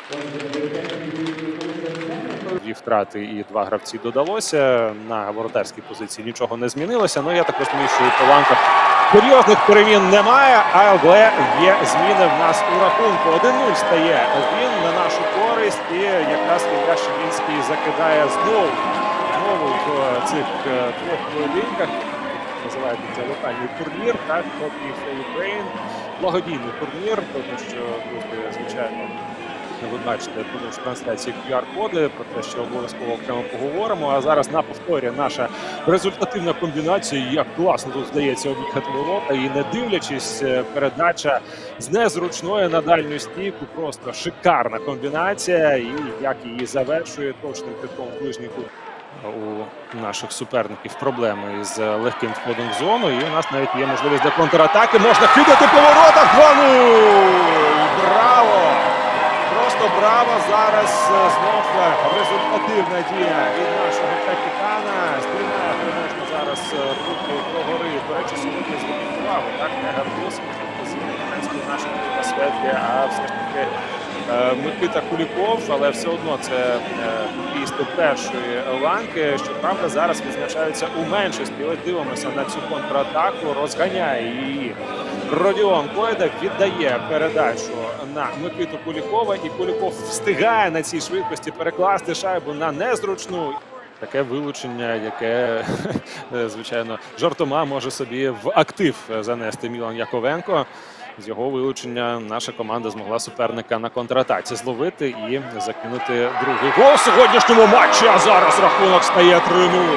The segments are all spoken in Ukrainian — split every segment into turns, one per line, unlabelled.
Дві втрати і два гравці додалося. На воротарській позиції нічого не змінилося. Ну, я так розумію, що у Поланка серйозних перемін немає, але є зміни в нас у рахунку. 1-0 стає він на нашу користь. І якраз Ілля Шебінський закидає знову в цих двох поєдинках. Називається це локальний турнір, так, Hockey for Ukraine. Благодійний турнір, тому що люди, звичайно, ви бачите в трансляції QR-коди, про те, що обов'язково окремо поговоримо. А зараз на повторі наша результативна комбінація, як класно тут здається об'їхати ворота. І не дивлячись, передача з незручної на дальню стійку. Просто шикарна комбінація. І як її завершує точним китком в ближній кут. У наших суперників проблеми із легким входом в зону. І у нас навіть є можливість для контратаки. Можна кидати по воротах. 2-0! Браво! Просто браво! Зараз знов результативна дія від нашого капітана. Стрімає переможно зараз руки догори. До речі, сьогодні зверніть увагу, так, не Гардус з української нашої Светлі, а все ж таки Микита Куліков, але все одно це футболісти першої ланки. Щоправда, зараз відзначаються у меншості. Ось дивимося на цю контратаку, розганяє її Родіон Койда, віддає передачу на Микиту Кулікова, і Куліков встигає на цій швидкості перекласти шайбу на незручну. Таке вилучення, яке, звичайно, жартома може собі в актив занести Мілан Яковенко. З його вилучення наша команда змогла суперника на контратаці зловити і закинути другий гол в сьогоднішньому матчі. А зараз рахунок стає 3-0.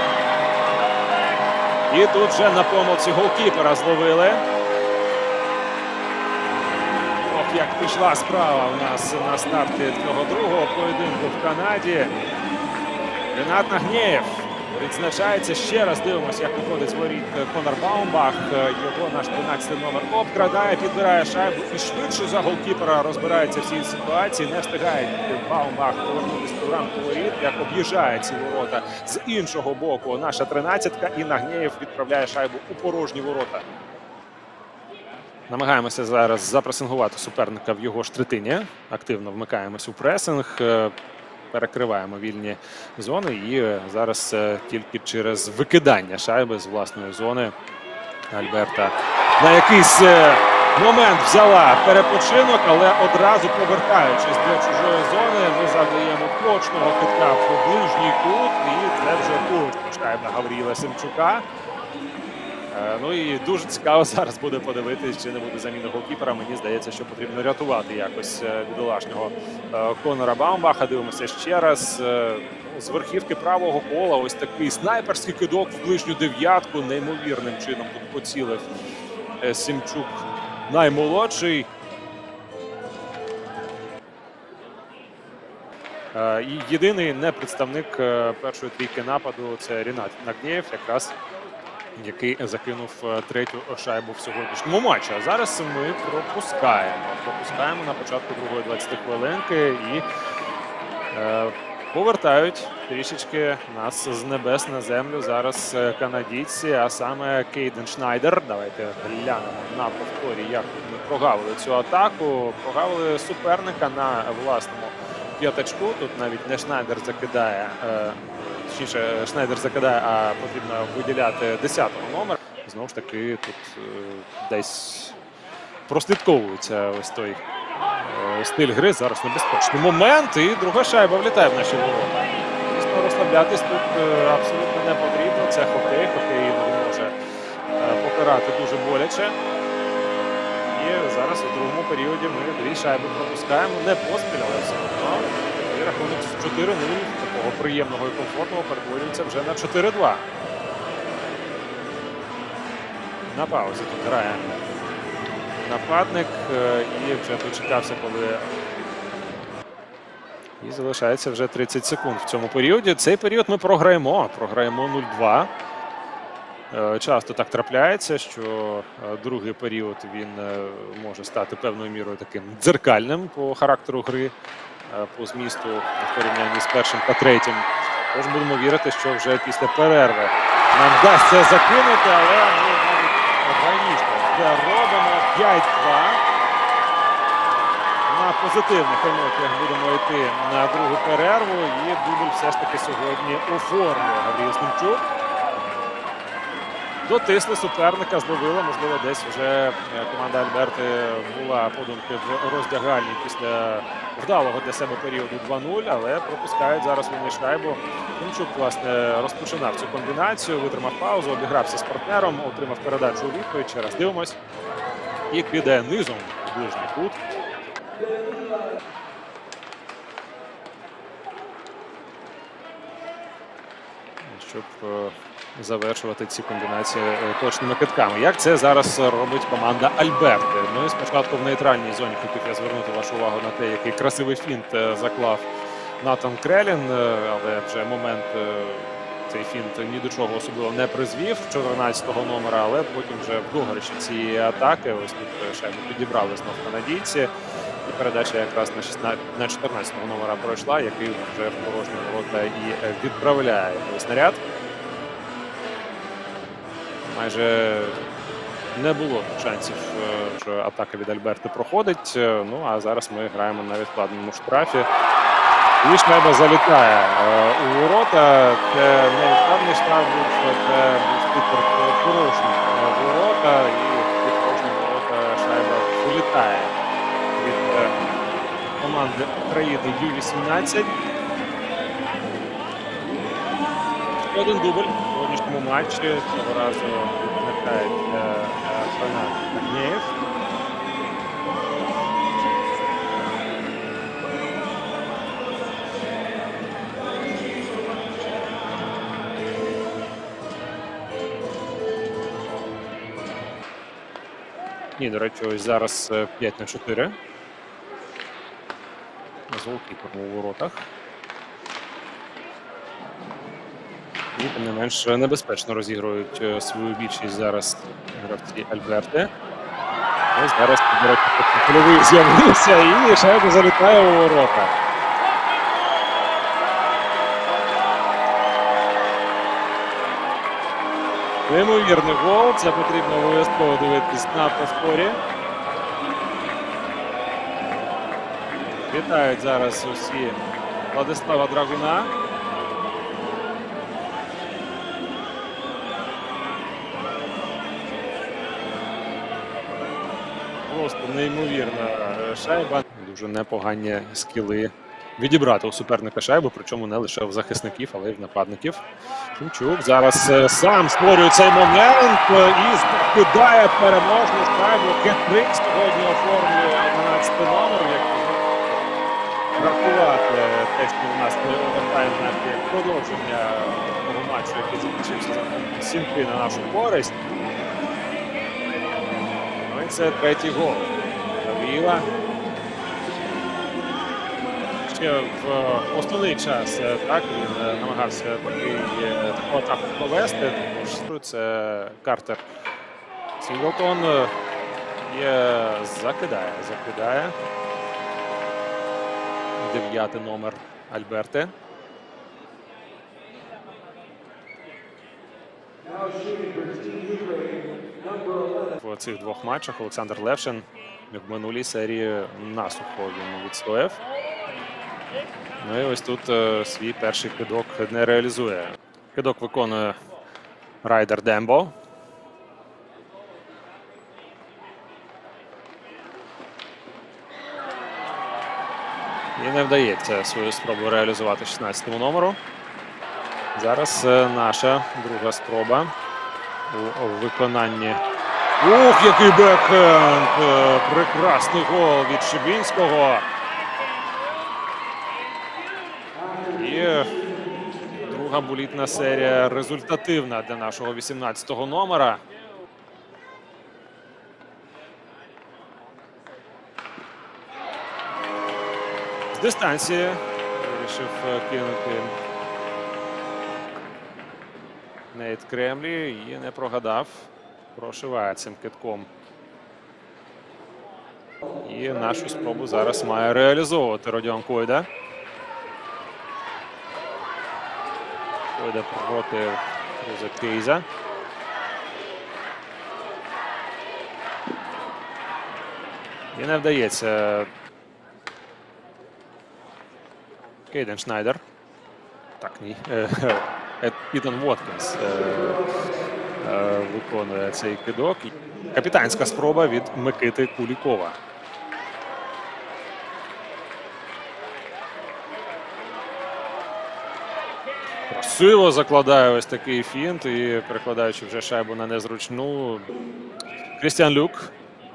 І тут вже на помилці голкіпера зловили. Ох, як пішла справа у нас на старті цього другого поєдинку в Канаді. Ренат Нагнєєв відзначається. Ще раз дивимося, як виходить з воріт Конор Баумбах. Його наш 13-й номер обкрадає, підбирає шайбу і швидше за голкіпера розбирається в цій ситуації. Не встигає Баумбах повернутися до рамку воріт, як об'їжджає ці ворота з іншого боку. Наша 13-ка, і Нагнєєв відправляє шайбу у порожні ворота. Намагаємося зараз запресингувати суперника в його ж третині. Активно вмикаємось у пресинг. Перекриваємо вільні зони і зараз тільки через викидання шайби з власної зони Альберта на якийсь момент взяла перепочинок, але одразу повертаючись до чужої зони, ми завдаємо точного кидка в ближній кут, і це вже точно шайба Гавріла Семчука. Ну і дуже цікаво зараз буде подивитись, чи не буде заміни голкіпера. Мені здається, що потрібно рятувати якось бідолашнього Конора Баумбаха. Дивимося ще раз. З верхівки правого кола ось такий снайперський кидок в ближню дев'ятку. Неймовірним чином тут поцілив Семчук наймолодший. І єдиний непредставник першої трійки нападу – це Ренат Нагнєєв, якраз який закинув третю шайбу в сьогоднішньому матчі. А зараз ми пропускаємо на початку другої 20 хвилинки і повертають трішечки нас з небес на землю зараз канадійці, а саме Кейден Шнайдер. Давайте глянемо на повторі, як ми прогавили цю атаку. Прогавили суперника на власному п'ятачку. Тут навіть не Шнайдер закидає, точніше, Шнайдер закидає, а потрібно виділяти 10-го номер. Знову ж таки, тут десь прослідковується ось той стиль гри. Зараз небезпечний момент, і друга шайба влітає в наші ворота. Звісно, розслаблятись тут абсолютно не потрібно. Це хокей. Хокей може покарати дуже боляче. І зараз у другому періоді ми дві шайби пропускаємо. Не поспіль, але все одно. І рахунок з 4-0 такого приємного і комфортного перетворюється вже на 4-2. На паузі тут грає нападник і вже дочекався, коли і залишається вже 30 секунд в цьому періоді. Цей період ми програємо 0-2. Часто так трапляється, що другий період він може стати певною мірою таким дзеркальним по характеру гри, по змісту в порівнянні з першим та третім. Тож будемо вірити, що вже після перерви нам вдасться закинути, але ми навіть раніше робимо 5-2. На позитивних емоціях будемо йти на другу перерву. І дубль все ж таки сьогодні оформлює Гавріл Симчук. Дотисли суперника, зловили, можливо, десь вже команда Альберти була подумки в роздягальні після вдалого для себе періоду 2-0, але пропускають зараз вони шайбу. Симчук, власне, розпочинав цю комбінацію, витримав паузу, обігрався з партнером, отримав передачу у відповідь. Ще раз дивимось. І кидає низом в ближній кут. Щоб завершувати ці комбінації точними китками. Як це зараз робить команда Альберти? Ну і спочатку в нейтральній зоні хотів я звернути вашу увагу на те, який красивий фінт заклав Натан Крелін, але вже момент цей фінт ні до чого особливо не призвів 14-го номера, але потім вже в догорищі цієї атаки, ось тут шайбу підібрали знов канадійці. І передача якраз на 14-го номера пройшла, який вже в порожні ворота і відправляє снаряд. Майже не було шансів, що атака від Альберти проходить. Ну, а зараз ми граємо на відкладеному штрафі. І шайба залітає у ворота. Це не відкладений штраф був, це був порожні ворота. І під порожні ворота шайба вилітає від команди України Ю-18. Один дубль в сьогоднішньому матчі. Цього разу відмикає Фанат Корнєєв. Ні, до речі, ось зараз 5-4. З голкіпером у воротах. І, тим не менш, небезпечно розігрують свою більшість зараз гравці Альберти. Ось зараз, до речі, польовий з'явився і шайба залітає у ворота. Неймовірний гол, це потрібно обов'язково дивитись на повторі. Вітають зараз усі Владислава Драгуна. Просто неймовірна шайба. Дуже непогані скіли відібрати у суперника шайбу, причому не лише в захисників, але й в нападників. Симчук зараз сам створює цей момент і кидає переможну шайбу. Хет-трик сьогодні оформлює 11-й номер. Рахувати те, що у нас не повертає на продовження того матчу, який закінчився за 7-3 на нашу користь. Ну і це третій гол Гавріла. Ще в основний час так, він намагався таку атаку провести. Також це Картер Сінглтон закидає. 9-й номер Альберти. В цих двох матчах Олександр Левшин в минулій серії насухо він відстояв. Ну і ось тут свій перший кидок не реалізує. Кидок виконує Райдер Дембо. І не вдається свою спробу реалізувати 16-му номеру. Зараз наша друга спроба у виконанні. Ух, який бекхенд! Прекрасний гол від Шибінського. І друга булітна серія результативна для нашого 18-го номера. З дистанції вирішив кинути Нейт Кремлі і не прогадав. Прошиває цим китком. І нашу спробу зараз має реалізовувати Родіон Койда. Койда проти Круза Кейза. І не вдається Кейден Шнайдер. Так, ні. Ітан Воткінс виконує цей кидок. Капітанська спроба від Микити Кулікова. Красиво закладає ось такий фінт і перекладаючи вже шайбу на незручну. Крістіан Люк.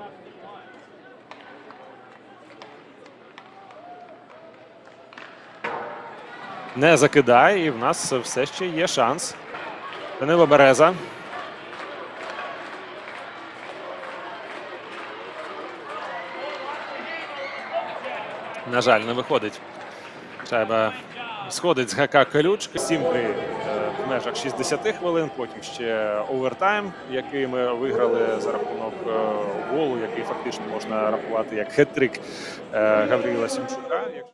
Не закидає, і в нас все ще є шанс. Данило Береза. На жаль, не виходить. Шайба сходить з ГК Колючки. 7-3 в межах 60 хвилин, потім ще овертайм, який ми виграли за рахунок голу, який фактично можна рахувати як хет-трик Гавріла Сімчука.